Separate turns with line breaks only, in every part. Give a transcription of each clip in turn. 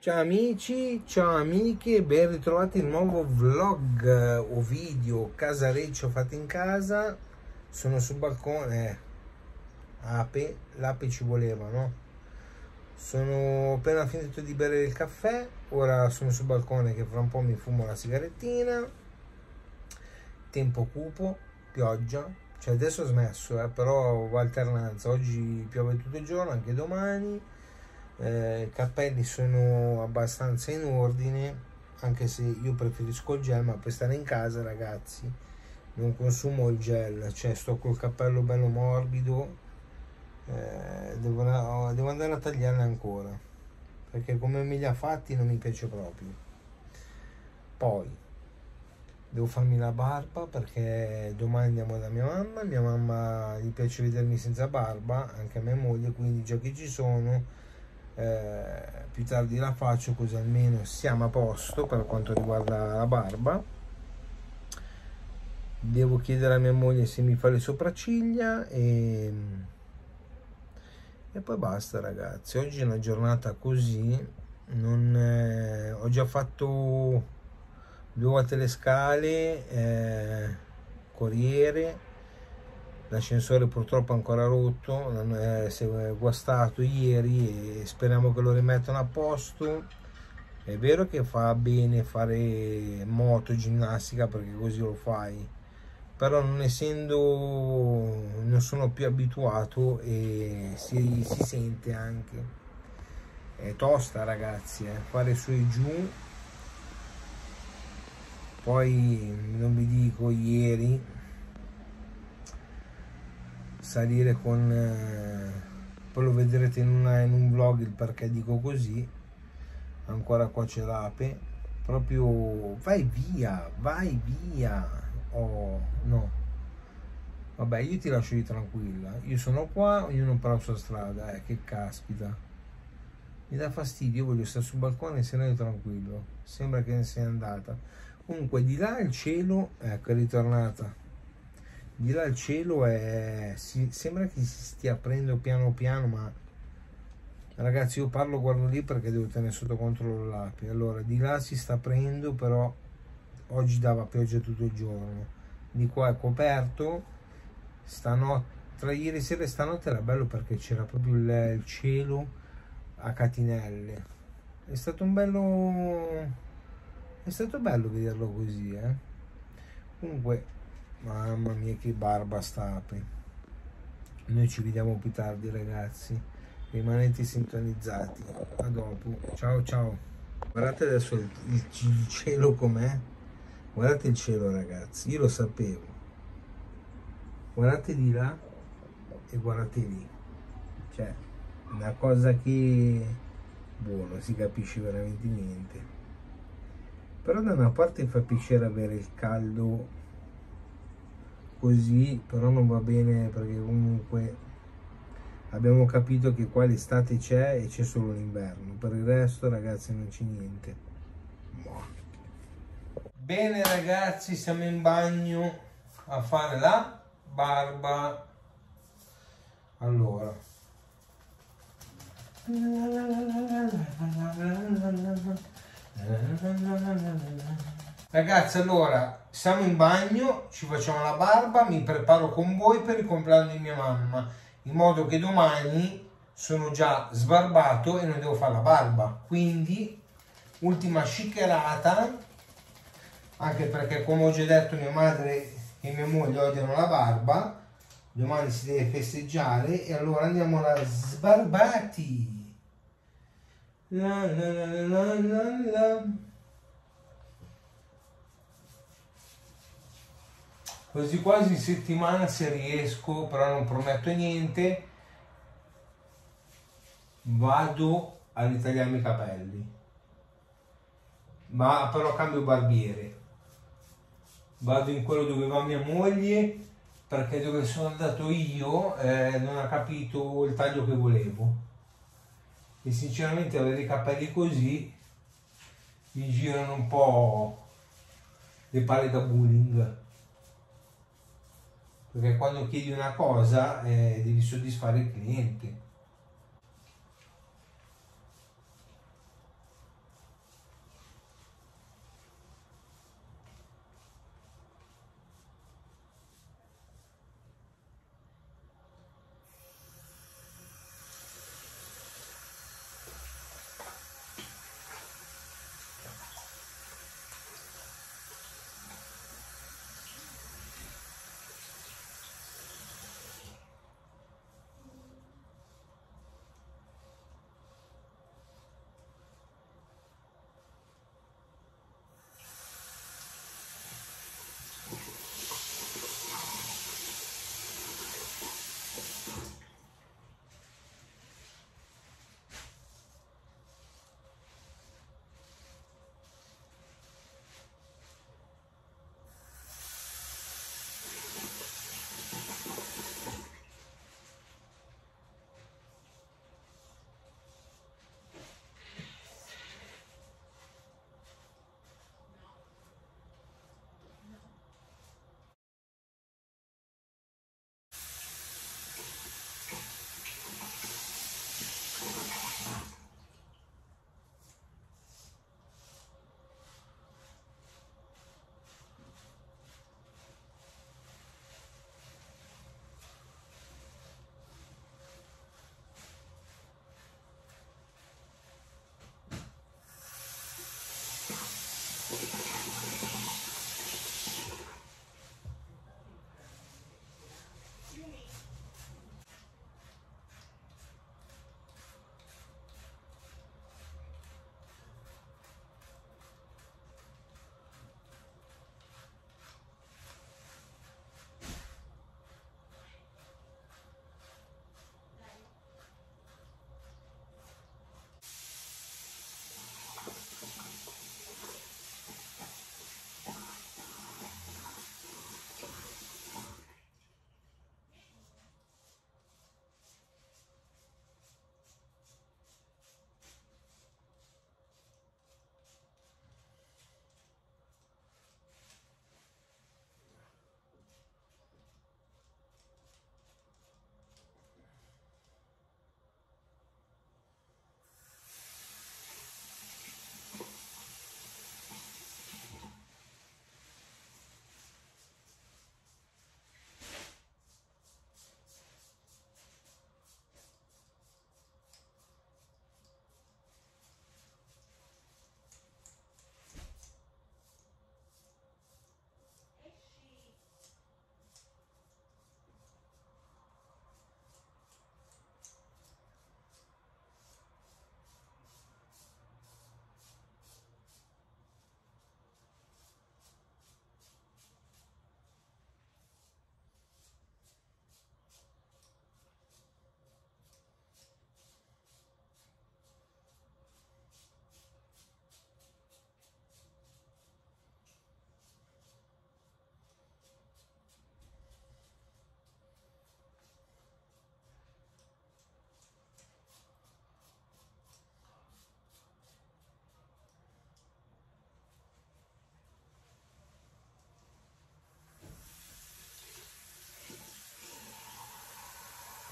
Ciao amici, ciao amiche, ben ritrovati il nuovo vlog o video casareccio fatto in casa. Sono sul balcone, l'ape ci voleva, no? Sono appena finito di bere il caffè, ora sono sul balcone che fra un po' mi fumo la sigarettina. Tempo cupo, pioggia, cioè adesso ho smesso, però va alternanza, oggi piove tutto il giorno, anche domani. I capelli sono abbastanza in ordine, anche se io preferisco il gel, ma per stare in casa, ragazzi, non consumo il gel, cioè sto col cappello bello morbido. Devo andare a tagliarle ancora, perché come me li ha fatti non mi piace proprio. Poi devo farmi la barba, perché domani andiamo da mia mamma gli piace vedermi senza barba, anche a mia moglie, quindi già che ci sono, più tardi la faccio, così almeno siamo a posto per quanto riguarda la barba. Devo chiedere a mia moglie se mi fa le sopracciglia e poi basta, ragazzi. Oggi è una giornata così, ho già fatto 2 volte le scale, corriere. L'ascensore purtroppo è ancora rotto, si è guastato ieri e speriamo che lo rimettano a posto. È vero che fa bene fare moto, ginnastica, perché così lo fai, però non sono più abituato e si sente anche. È tosta, ragazzi, fare su e giù. Poi non vi dico ieri salire poi lo vedrete in un vlog il perché dico così. Ancora qua c'è l'ape, proprio vai via. Oh no, vabbè, io ti lascio lì tranquilla, io sono qua, ognuno per la sua strada. Che caspita, mi dà fastidio, io voglio stare sul balcone e se no io tranquillo, sembra che ne sia andata. Comunque di là il cielo, ecco, è ritornata. Di là il cielo sembra che si stia aprendo piano piano, ma ragazzi io parlo, guardo lì perché devo tenere sotto controllo l'ape. Allora di là si sta aprendo, però oggi dava pioggia tutto il giorno. Di qua è coperto. Tra ieri sera e stanotte era bello perché c'era proprio il cielo a catinelle. È stato bello vederlo così, Comunque, mamma mia che barba sta ape. Noi ci vediamo più tardi, ragazzi, rimanete sintonizzati. A dopo, ciao ciao. Guardate adesso il cielo com'è, guardate il cielo, ragazzi, io lo sapevo. Guardate di là e guardate lì, cioè una cosa che non si capisce veramente niente. Però da una parte fa piacere avere il caldo così, però non va bene, perché comunque abbiamo capito che qua l'estate c'è e c'è solo l'inverno, per il resto, ragazzi, non c'è niente. Bene, ragazzi, siamo in bagno a fare la barba. Allora, ragazzi, allora siamo in bagno, ci facciamo la barba, mi preparo con voi per il compleanno di mia mamma, in modo che domani sono già sbarbato e non devo fare la barba. Quindi ultima shakerata, anche perché, come ho già detto, mia madre e mia moglie odiano la barba. Domani si deve festeggiare e allora andiamo alla sbarbati. La la la la la la. Quasi quasi in settimana, se riesco, però non prometto niente, vado a ritagliarmi i capelli, ma però cambio barbiere. Vado in quello dove va mia moglie, perché dove sono andato io non ha capito il taglio che volevo, e sinceramente avere i capelli così mi girano un po' le palle da bowling, perché quando chiedi una cosa devi soddisfare il cliente.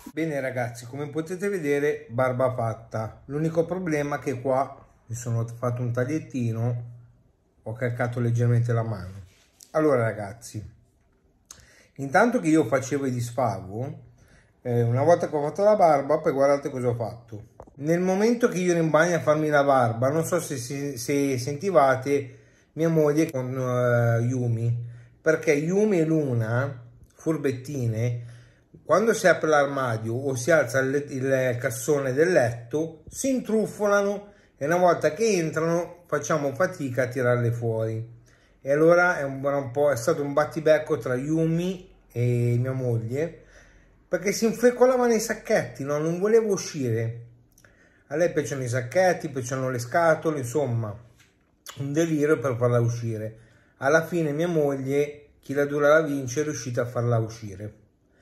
Bene ragazzi, come potete vedere, barba fatta. L'unico problema è che qua mi sono fatto un tagliettino, ho calcato leggermente la mano. Allora ragazzi, intanto che io facevo e disfago, una volta che ho fatto la barba, poi guardate cosa ho fatto. Nel momento che io ero in bagno a farmi la barba, non so se sentivate mia moglie con Yumi, perché Yumi e Luna, furbettine, quando si apre l'armadio o si alza il cassone del letto, si intrufolano e una volta che entrano facciamo fatica a tirarle fuori. E allora è stato un battibecco tra Yumi e mia moglie, perché si infrecolavano i sacchetti, no? Non volevo uscire. A lei piacciono i sacchetti, piacciono le scatole, insomma, un delirio per farla uscire. Alla fine mia moglie, chi la dura la vince, è riuscita a farla uscire.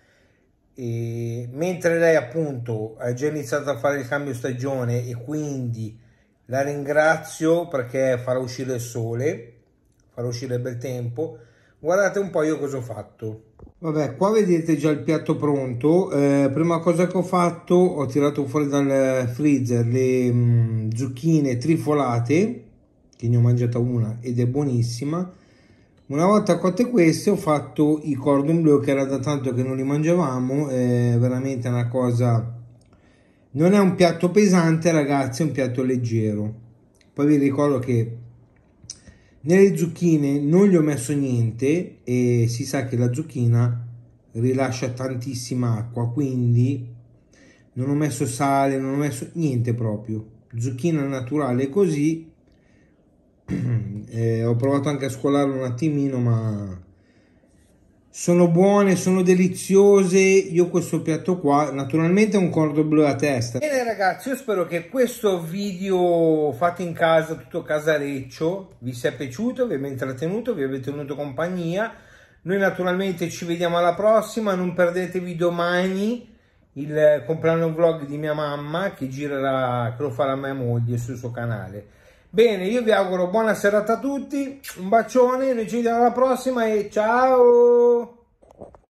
E mentre lei appunto ha già iniziato a fare il cambio stagione e quindi la ringrazio perché farà uscire il sole, farà uscire il bel tempo. Guardate un po' io cosa ho fatto. Vabbè, qua vedete già il piatto pronto. Prima cosa che ho fatto, ho tirato fuori dal freezer le zucchine trifolate, che ne ho mangiata una ed è buonissima. Una volta cotte queste ho fatto i cordon bleu, che era da tanto che non li mangiavamo. È veramente una cosa, non è un piatto pesante ragazzi, è un piatto leggero. Poi vi ricordo che nelle zucchine non gli ho messo niente e si sa che la zucchina rilascia tantissima acqua, quindi non ho messo sale, non ho messo niente proprio. Zucchina naturale così. Ho provato anche a scolarlo un attimino, ma sono buone, sono deliziose. Io questo piatto qua, naturalmente è un cordon bleu a testa. Bene ragazzi, io spero che questo video fatto in casa, tutto casareccio, vi sia piaciuto, vi abbia intrattenuto, vi abbia tenuto compagnia. Noi naturalmente ci vediamo alla prossima, non perdetevi domani il compleanno vlog di mia mamma che girerà, che lo farà mia moglie sul suo canale. Bene, io vi auguro buona serata a tutti, un bacione, noi ci vediamo alla prossima e ciao!